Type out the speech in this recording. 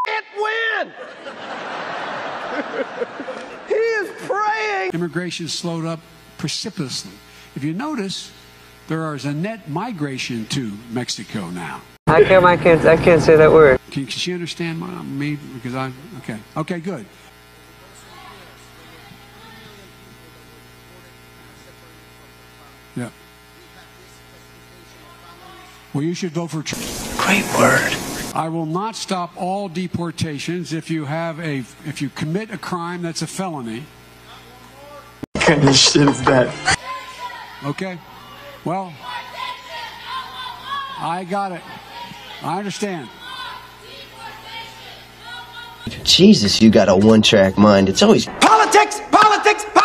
win. He is praying. Immigration slowed up precipitously. If you notice, there is a net migration to Mexico now. I can't say that word. Can she understand me? Because okay, good. Yeah. Well, you should vote for Trump. Great word. I will not stop all deportations if you commit a crime that's a felony. What kind of shit is that? Okay. Well, I got it. I understand. Jesus, you got a one-track mind. It's always Politics, politics, politics.